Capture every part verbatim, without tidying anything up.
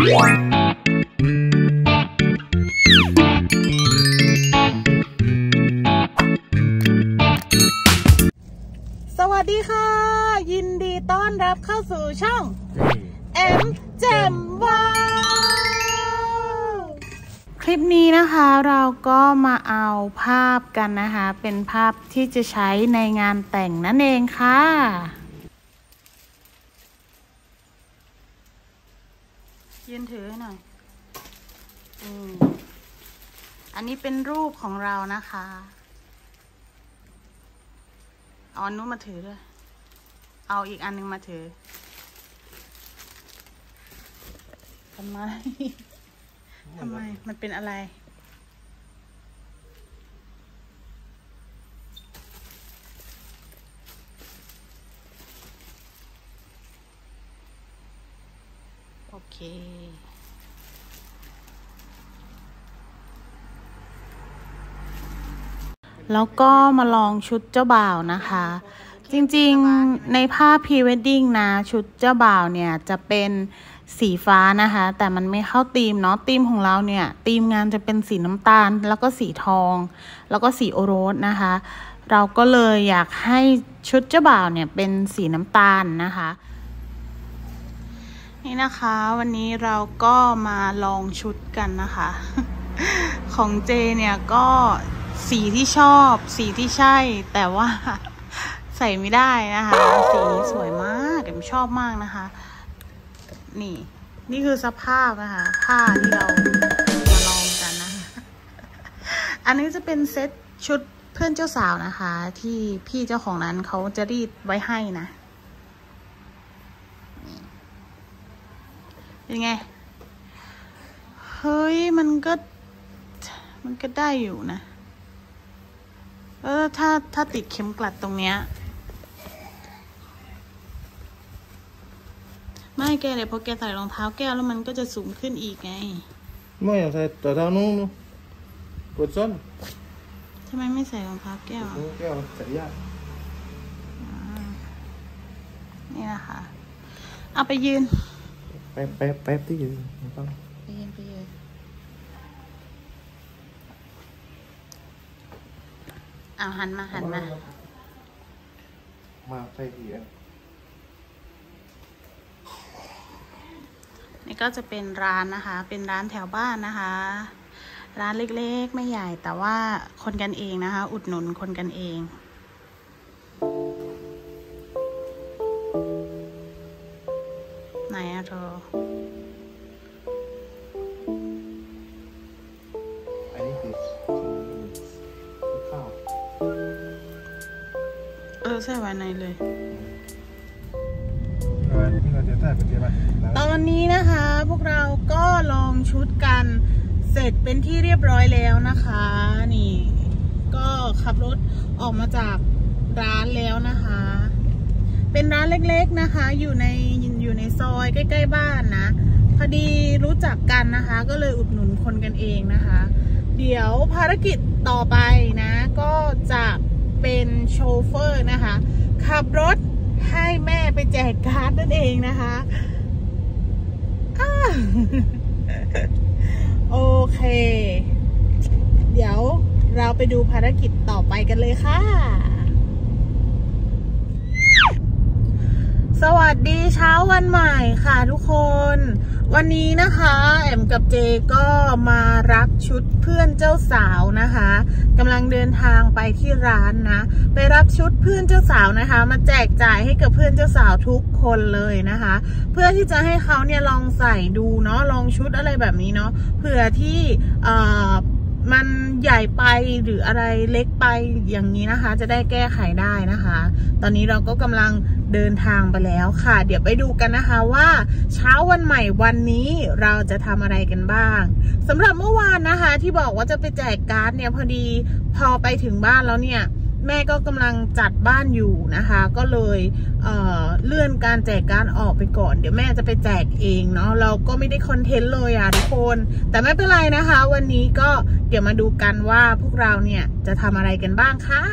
สวัสดีค่ะยินดีต้อนรับเข้าสู่ช่องแอมแจ่มว้าวคลิปนี้นะคะเราก็มาเอาภาพกันนะคะเป็นภาพที่จะใช้ในงานแต่งนั่นเองค่ะยืนถือให้หน่อยอืมอันนี้เป็นรูปของเรานะคะเอาอันนู้นมาถือด้วยเอาอีกอันนึงมาถือทำไม ทำไม มันเป็นอะไรโอเคแล้วก็มาลองชุดเจ้าบ่าวนะคะจริงๆในภาพพรีเวดดิ้งนะชุดเจ้าบ่าวเนี่ยจะเป็นสีฟ้านะคะแต่มันไม่เข้าธีมเนาะธีมของเราเนี่ยธีมงานจะเป็นสีน้ำตาลแล้วก็สีทองแล้วก็สีโอโรสนะคะเราก็เลยอยากให้ชุดเจ้าบ่าวเนี่ยเป็นสีน้ำตาลนะคะนี่นะคะวันนี้เราก็มาลองชุดกันนะคะ ของเจเนี่ยก็สีที่ชอบสีที่ใช่แต่ว่าใส่ไม่ได้นะคะสีสวยมากเอ็มชอบมากนะคะนี่นี่คือสภาพนะคะผ้าที่เรามาลองกันนะคะอันนี้จะเป็นเซ็ตชุดเพื่อนเจ้าสาวนะคะที่พี่เจ้าของนั้นเขาจะรีดไว้ให้นะเป็นไงเฮ้ยมันก็มันก็ได้อยู่นะเออถ้าถ้าติดเข็มกลัดตรงเนี้ยไม่แกเลยพอแกใส่รองเท้าแก้วแล้วมันก็จะสูงขึ้นอีกไงไม่อยากใส่แต่เท้านู้นปวดส้นทำไมไม่ใส่รองเท้าแก้วแก้วใส่ยากนี่นะคะเอาไปยืนแป๊บแป๊บแป๊บที่ยืนต้องไปยืนไปยืนเอาหันมาหันมามาใส่ดีอ่ะนี่ก็จะเป็นร้านนะคะเป็นร้านแถวบ้านนะคะร้านเล็กๆไม่ใหญ่แต่ว่าคนกันเองนะคะอุดหนุนคนกันเองไหนอะเธออันนี้คือข้าวเออใส่ไว้ในเลยตอนนี้นะคะพวกเราก็ลองชุดกันเสร็จเป็นที่เรียบร้อยแล้วนะคะนี่ก็ขับรถออกมาจากร้านแล้วนะคะเป็นร้านเล็กๆนะคะอยู่ในอยู่ในซอยใกล้ๆบ้านนะพอดีรู้จักกันนะคะก็เลยอุดหนุนคนกันเองนะคะเดี๋ยวภารกิจต่อไปนะก็จะเป็นโชเฟอร์นะคะขับรถให้แม่ไปแจกการ์ดนั่นเองนะคะโอเคเดี๋ยวเราไปดูภารกิจต่อไปกันเลยค่ะสวัสดีเช้าวันใหม่ค่ะทุกคนวันนี้นะคะแอมกับเจก็มารับชุดเพื่อนเจ้าสาวนะคะกำลังเดินทางไปที่ร้านนะไปรับชุดเพื่อนเจ้าสาวนะคะมาแจกจ่ายให้กับเพื่อนเจ้าสาวทุกคนเลยนะคะเพื่อที่จะให้เขาเนี่ยลองใส่ดูเนาะลองชุดอะไรแบบนี้เนาะเผื่อที่เอ่อมันใหญ่ไปหรืออะไรเล็กไปอย่างนี้นะคะจะได้แก้ไขได้นะคะตอนนี้เราก็กำลังเดินทางไปแล้วค่ะเดี๋ยวไปดูกันนะคะว่าเช้าวันใหม่วันนี้เราจะทำอะไรกันบ้างสำหรับเมื่อวานนะคะที่บอกว่าจะไปแจกการ์ดเนี่ยพอดีพอไปถึงบ้านแล้วเนี่ยแม่ก็กำลังจัดบ้านอยู่นะคะก็เลยเอ่อเลื่อนการแจกการ์ดออกไปก่อนเดี๋ยวแม่จะไปแจกเองเนาะเราก็ไม่ได้คอนเทนต์เลยอ่ะทุกคนแต่ไม่เป็นไรนะคะวันนี้ก็เดี๋ยวมาดูกันว่าพวกเราเนี่ยจะทำอะไรกันบ้างค่ะ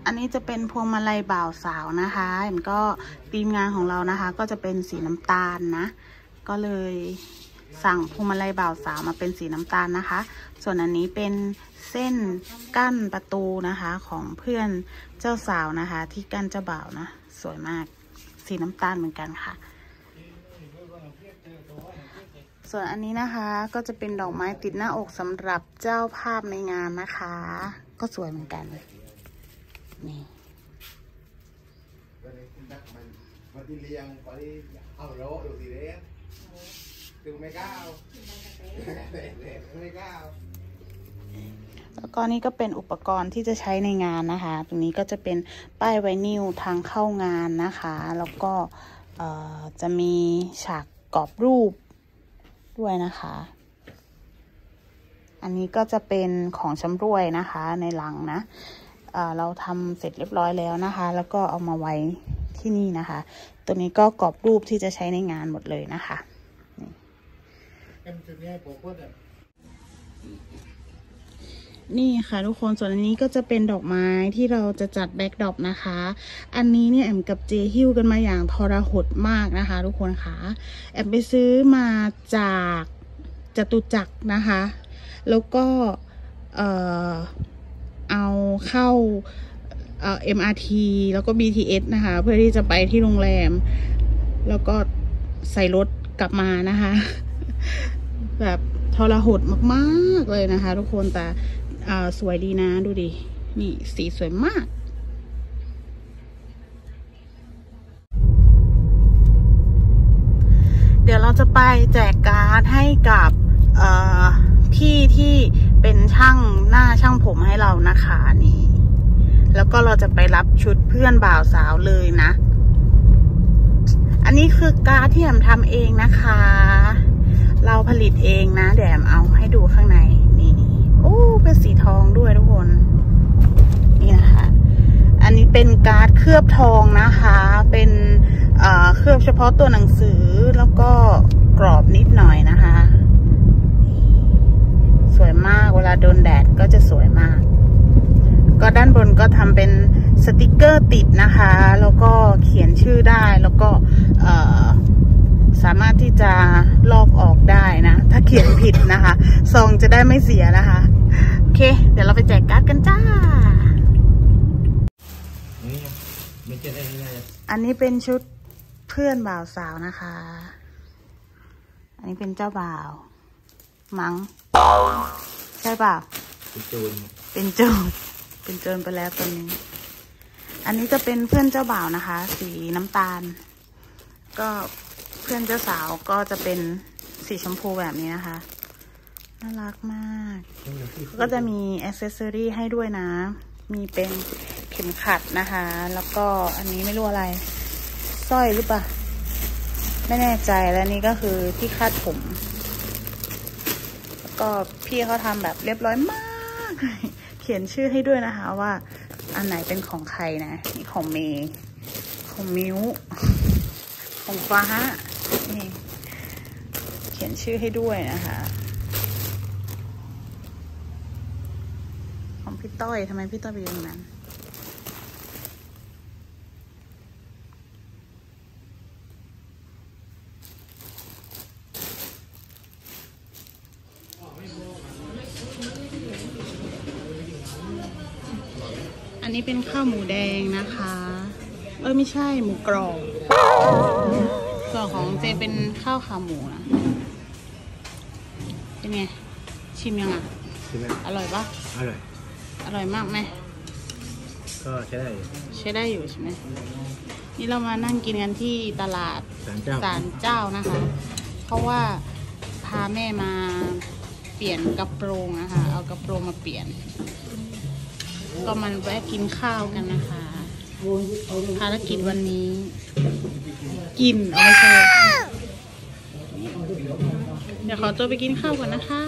อันนี้จะเป็นพวงมาลัยบ่าวสาวนะคะเห็นก็ทีมงานของเรานะคะก็จะเป็นสีน้ำตาลนะก็เลยสั่งพวงมาลัยบ่าวสาวมาเป็นสีน้ำตาลนะคะส่วนอันนี้เป็นเส้นกั้นประตูนะคะของเพื่อนเจ้าสาวนะคะที่กั้นเจ้าบ่าวนะสวยมากสีน้ำตาลเหมือนกันค่ะส่วนอันนี้นะคะก็จะเป็นดอกไม้ติดหน้าอกสำหรับเจ้าภาพในงานนะคะก็สวยเหมือนกันนี่มาที่เลี้ยงไปเอาโลดูสิเด้ถึงไม่ก้าวไม่ก้าวแล้วก็นี่ก็เป็นอุปกรณ์ที่จะใช้ในงานนะคะตรงนี้ก็จะเป็นป้ายไวนิลทางเข้างานนะคะแล้วก็จะมีฉากกรอบรูปด้วยนะคะอันนี้ก็จะเป็นของชำร่วยนะคะในลังนะเอ่อเราทำเสร็จเรียบร้อยแล้วนะคะแล้วก็เอามาไว้ที่นี่นะคะตัวนี้ก็กรอบรูปที่จะใช้ในงานหมดเลยนะคะนี่ค่ะทุกคนส่วนอันนี้ก็จะเป็นดอกไม้ที่เราจะจัดแบ็คดรอปนะคะอันนี้เนี่ยแอมกับเจหิ้วกันมาอย่างทรหดมากนะคะทุกคนค่ะแอมไปซื้อมาจากจตุจักรนะคะแล้วก็เอ่อเอาเข้าเอ่อ เอ็ม อาร์ ที แล้วก็ บี ที เอส นะคะเพื่อที่จะไปที่โรงแรมแล้วก็ใส่รถกลับมานะคะแบบทรหดมากๆเลยนะคะทุกคนแต่อ่าสวยดีนะดูดินี่สีสวยมากเดี๋ยวเราจะไปแจกการ์ดให้กับพี่ที่เป็นช่างหน้าช่างผมให้เรานะคะนี่แล้วก็เราจะไปรับชุดเพื่อนบ่าวสาวเลยนะอันนี้คือการ์ดที่แอมทำเองนะคะเราผลิตเองนะเดี๋ยวแอมเอาให้ดูข้างในนี่โอ้เป็นสีทองด้วยทุกคนนี่นะคะอันนี้เป็นการ์ดเคลือบทองนะคะเป็นเอ่อเคลือบเฉพาะตัวหนังสือแล้วก็กรอบนิดหน่อยนะคะสวยมากเวลาโดนแดดก็จะสวยมากก็ด้านบนก็ทำเป็นสติกเกอร์ติดนะคะแล้วก็เขียนชื่อได้แล้วก็เอ่อสามารถที่จะลอกออกได้นะถ้าเขียนผิดนะคะซองจะได้ไม่เสียนะคะโอเคเดี๋ยวเราไปแจกการ์ดกันจ้าอันนี้เป็นชุดเพื่อนบ่าวสาวนะคะอันนี้เป็นเจ้าบ่าวมั้งใช่เปล่าเป็นโจรเป็นโจรเป็นโจรไปแล้วตอนนี้อันนี้จะเป็นเพื่อนเจ้าบ่าวนะคะสีน้ำตาลก็เพื่อนเจ้าสาวก็จะเป็นสีชมพูแบบนี้นะคะน่ารักมากก็จะมีแอคเซสซอรี่ให้ด้วยนะมีเป็นเข็มขัดนะคะแล้วก็อันนี้ไม่รู้อะไรสร้อยหรือเปล่าไม่แน่ใจและนี่ก็คือที่คาดผมแล้วก็พี่เขาทำแบบเรียบร้อยมากเขียนชื่อให้ด้วยนะคะว่าอันไหนเป็นของใครนะนี่ของเมย์ของมิวของฟ้านี่เขียนชื่อให้ด้วยนะคะของพี่ต้อยทำไมพี่ต้อยไปอยู่ตรงนั้นอันนี้เป็นข้าวหมูแดงนะคะเออไม่ใช่หมูกรอบส่วนของเจเป็นข้าวขาหมูนะเป็นไงชิมยังอ่ะอร่อยปะอร่อยอร่อยมากไหมก็ใช้ได้ใช้ได้อยู่ใช่ไหมนี่เรามานั่งกินกันที่ตลาดศาลเจ้านะคะเพราะว่าพาแม่มาเปลี่ยนกระโปรงนะคะเอากระโปรงมาเปลี่ยนก็มันแวะกินข้าวกันนะคะภารกิจวันนี้กินเอาไม่ใช่เดี๋ยวขอตัวไปกินข้าวก่อนนะคะ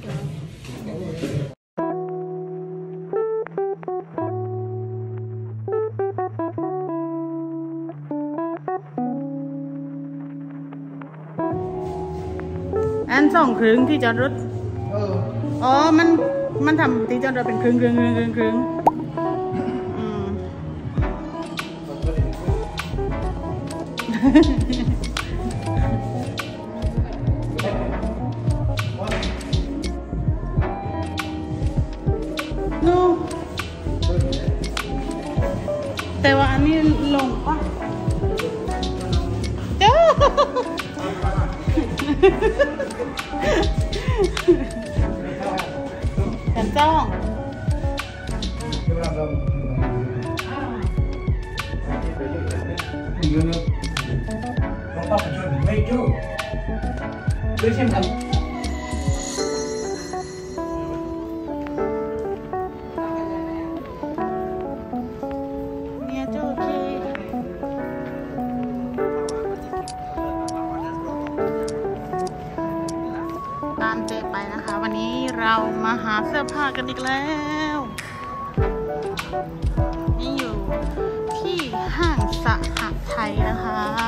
อันสองครึ่งที่จอดรถอ๋อมันมันทำที่จอดรถเป็นครึ่งครึ่งครึ่งครึ่งครึ่งอืมนูแต่ว่าอันนี้ลงปะเจ้าฉันจ้องเนี่ยเจ้าโอเคตามเจไปนะคะ วันนี้เรามาหาเสื้อผ้ากันอีกแล้วนี่อยู่ที่ห้างสหไทยนะคะ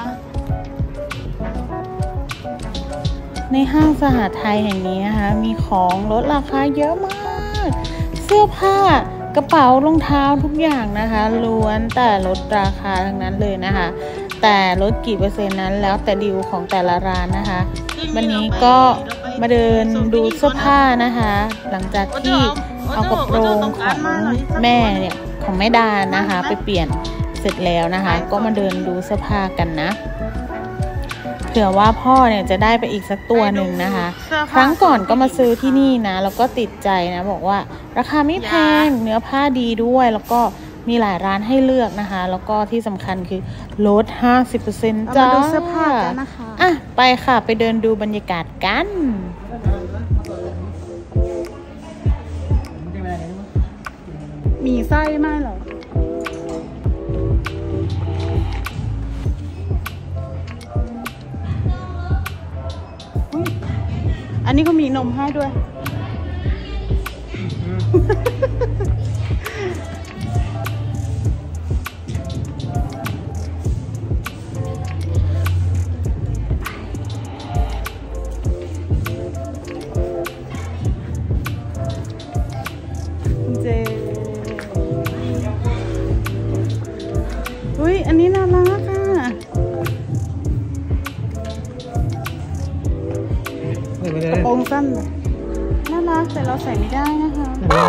ในห้างสหไทยแห่งนี้นะคะมีของลดราคาเยอะมากเสื้อผ้ากระเป๋ารองเท้าทุกอย่างนะคะล้วนแต่ลดราคาทั้งนั้นเลยนะคะแต่ลดกี่เปอร์เซ็นต์นั้นแล้วแต่ดีลของแต่ละร้านนะคะวันนี้ก็มาเดินดูเสื้อผ้านะคะหลังจากที่เอากระโปรงของแม่เนี่ยของแม่ดานะคะไปเปลี่ยนเสร็จแล้วนะคะก็มาเดินดูเสื้อผ้ากันนะเผื่อว่าพ่อเนี่ยจะได้ไปอีกสักตัวหนึ่งนะคะครั้งก่อนก็มาซื้อที่นี่นะแล้วก็ติดใจนะบอกว่าราคาไม่แพงเนื้อผ้าดีด้วยแล้วก็มีหลายร้านให้เลือกนะคะแล้วก็ที่สำคัญคือลด ห้าสิบเปอร์เซ็นต์ จ้ามาดูเสื้อผ้ากันนะคะอ่ะไปค่ะไปเดินดูบรรยากาศกันมีไส้ไหมเหรออันนี้ก็มีนมให้ด้วย เจอุ้ยอันนี้น่ารักค่ะกระโปรงสั้นน่ารักแต่เราใส่ไม่ได้นะคะ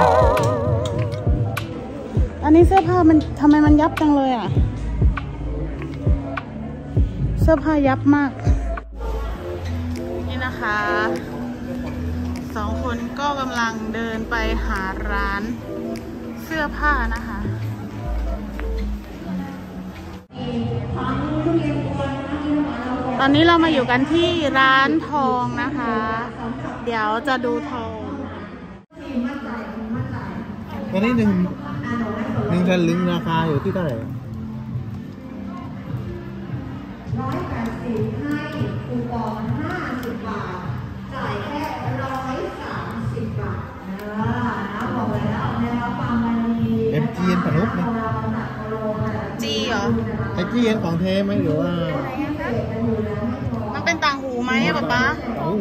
อันนี้เสื้อผ้ามันทำไมมันยับจังเลยอ่ะเสื้อผ้ายับมากนี่นะคะสองคนก็กำลังเดินไปหาร้านเสื้อผ้านะคะตอนนี้เรามาอยู่กันที่ร้านทองนะคะเดี๋ยวจะดูทองตอนนี้หนึ่งหนึ่งชั้นลึงราคาอยู่ที่เท่าไหร่ร้อยแปดสิบให้คูปองห้าสิบบาทจ่ายแค่ร้อยสามสิบบาทนะบอกแล้วนะครับฟังมันมีเอ็มจีเอ็นปนุกนะจีเหรอไอจีเอ็นของเทไหมหรือว่ามันเป็นต่างหูไหมอะป๊าป๊า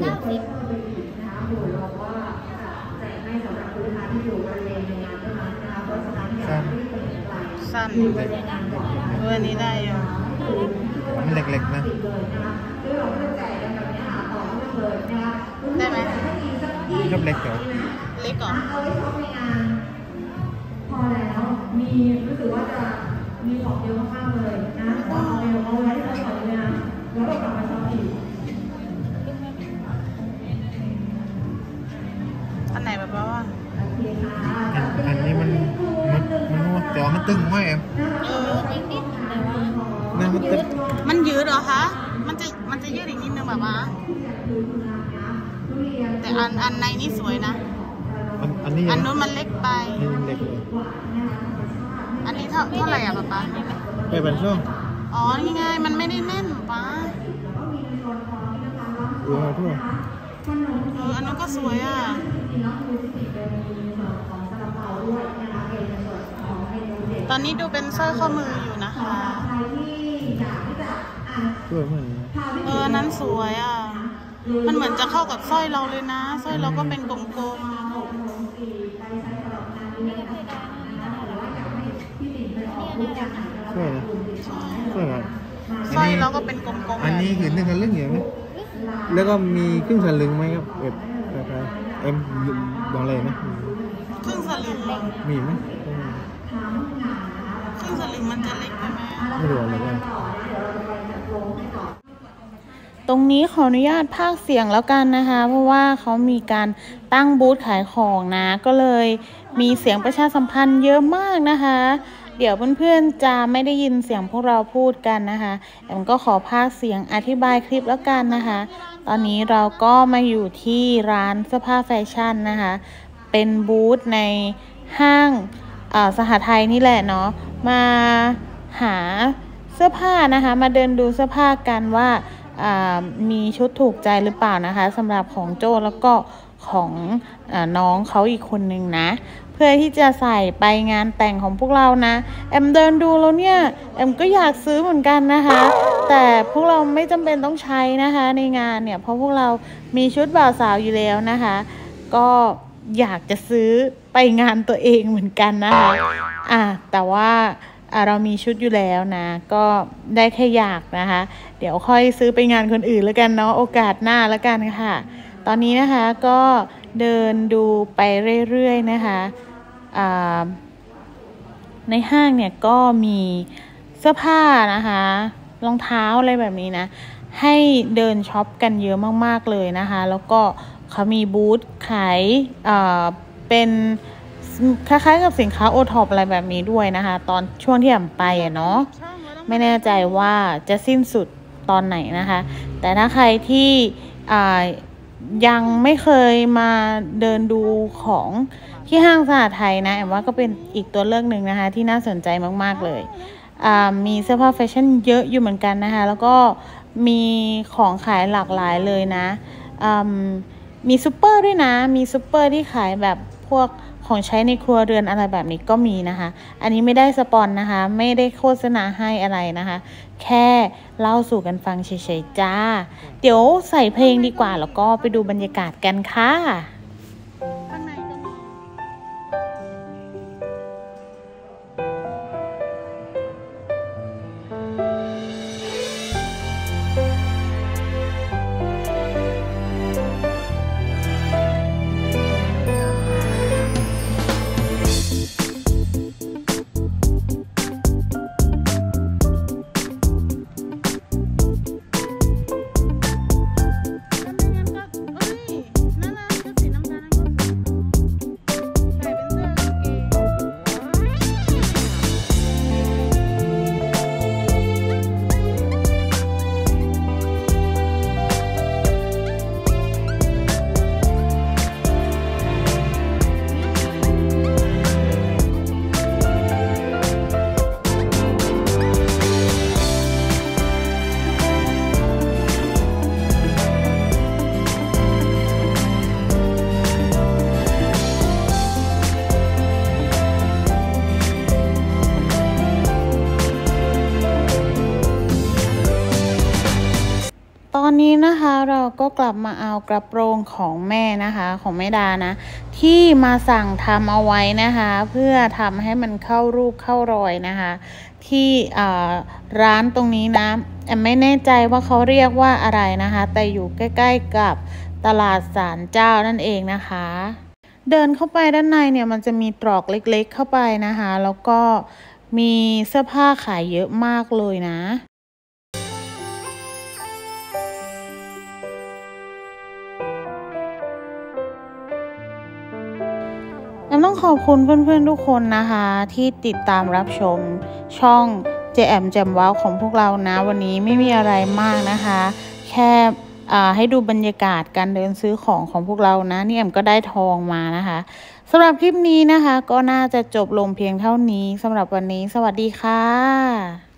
สั้นเออนี้ได้อยู่มันเล็กๆนะได้ไหมชอบเล็กเหรอเล็กก่อนพอแล้วมีรู้สึกว่าจะมีของเยอะมากเลยนะก็เอาไปเอาไว้ที่เราเลยนะแล้วก็กลับมาซ้อมอีกอันไหนแบบว่าอันนี้มันมันมันนวดจอมันตึงไหมเอ็มเออนิดๆแต่ว่าเนี่ยมันตึงมันยืดเหรอคะมันจะมันจะยืดอีกนิดนึงแบบว่าแต่อันอันในนี่สวยนะอันนี้อันนู้นมันเล็กไปเล็กเลยอันนี้เท่าเท่าไหร่อ่ะป๊าป๊าไปเป็นช่วงอ๋อนี่ไงมันไม่ได้แน่นป๊าเออทั่วเอออันนั้นก็สวยอ่ะตอนนี้ดูเป็นสร้อยข้อมืออยู่นะคะสวยเหมือนเออนั้นสวยอ่ะมันเหมือนจะเข้ากับสร้อยเราเลยนะสร้อยเราก็เป็นกลมๆสวยนะสวยนะมสร้อยแล้วก็เป็นกลมๆอันนี้คือหนึ่งสลึงอย่างนี้แล้วก็มีครึ่งสลึงไหมครับแบบแบบเอ็มบางเลยนะครึ่งสลึงมีไหมครึ่งสลึงมันจะเล็กไปไหมไม่รู้อะไรกันตรงนี้ขออนุญาตพากย์เสียงแล้วกันนะคะเพราะว่าเขามีการตั้งบูธขายของนะก็เลยมีเสียงประชาสัมพันธ์เยอะมากนะคะเดี๋ยวเพื่อนๆจะไม่ได้ยินเสียงพวกเราพูดกันนะคะแอมก็ขอพากย์เสียงอธิบายคลิปแล้วกันนะคะตอนนี้เราก็มาอยู่ที่ร้านเสื้อผ้าแฟชั่นนะคะเป็นบูธในห้างสหไทยนี่แหละเนาะมาหาเสื้อผ้านะคะมาเดินดูเสื้อผ้ากันว่ามีชุดถูกใจหรือเปล่านะคะสำหรับของโจ้แล้วก็ของอน้องเขาอีกคนนึงนะเพื่อที่จะใส่ไปงานแต่งของพวกเรานะแอมเดินดูแล้วเนี่ยแอมก็อยากซื้อเหมือนกันนะคะแต่พวกเราไม่จำเป็นต้องใช้นะคะในงานเนี่ยเพราะพวกเรามีชุดบ่าวสาวอยู่แล้วนะคะก็อยากจะซื้อไปงานตัวเองเหมือนกันนะคะอ่ะแต่ว่าเรามีชุดอยู่แล้วนะก็ได้แค่อยากนะคะเดี๋ยวค่อยซื้อไปงานคนอื่นแล้วกันเนาะโอกาสหน้าแล้วกันค่ะตอนนี้นะคะก็เดินดูไปเรื่อยๆนะคะในห้างเนี่ยก็มีเสื้อผ้านะคะรองเท้าอะไรแบบนี้นะให้เดินช็อปกันเยอะมากๆเลยนะคะแล้วก็เขามีบูธขายเป็นคล้ายๆกับสินค้าโอท็อปอะไรแบบนี้ด้วยนะคะตอนช่วงที่แอมไปอะเนาะไม่แน่ใจว่าจะสิ้นสุดตอนไหนนะคะแต่ถ้าใครที่ยังไม่เคยมาเดินดูของที่ห้างสหไทยนะแอมว่าก็เป็นอีกตัวเลือกหนึ่งนะคะที่น่าสนใจมากๆเลยมีเสื้อผ้าแฟชั่นเยอะอยู่เหมือนกันนะคะแล้วก็มีของขายหลากหลายเลยนะมีซูเปอร์ด้วยนะมีซูเปอร์ที่ขายแบบพวกของใช้ในครัวเรือนอะไรแบบนี้ก็มีนะคะอันนี้ไม่ได้สปอนนะคะไม่ได้โฆษณาให้อะไรนะคะแค่เล่าสู่กันฟังเฉยๆจ้าเดี๋ยวใส่เพลงดีกว่าแล้วก็ไปดูบรรยากาศกันค่ะตอนนี้นะคะเราก็กลับมาเอากระโปรงของแม่นะคะของแม่ดานะที่มาสั่งทำเอาไว้นะคะเพื่อทำให้มันเข้ารูปเข้ารอยนะคะที่ร้านตรงนี้นะแอมไม่แน่ใจว่าเขาเรียกว่าอะไรนะคะแต่อยู่ใกล้ๆกับตลาดศาลเจ้านั่นเองนะคะเดินเข้าไปด้านในเนี่ยมันจะมีตรอกเล็กๆเข้าไปนะคะแล้วก็มีเสื้อผ้าขายเยอะมากเลยนะแอมต้องขอบคุณเพื่อนๆทุกคนนะคะที่ติดตามรับชมช่องเจแอมแจมว้าวของพวกเรานะวันนี้ไม่มีอะไรมากนะคะแค่ให้ดูบรรยากาศการเดินซื้อของของพวกเรานะนี่แอมก็ได้ทองมานะคะสำหรับคลิปนี้นะคะก็น่าจะจบลงเพียงเท่านี้สำหรับวันนี้สวัสดีค่ะ